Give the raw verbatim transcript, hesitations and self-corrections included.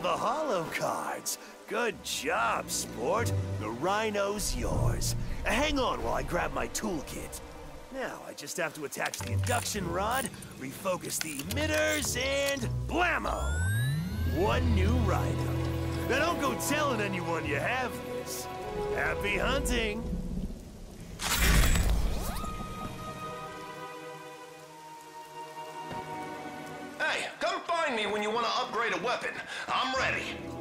the holo cards. Good job, sport. The rhino's yours. Hang on while I grab my toolkit. Now, I just have to attach the induction rod, refocus the emitters, and blammo! One new rhino. Now don't go telling anyone you have this. Happy hunting! Hey, come find me when you want to upgrade a weapon. I'm ready.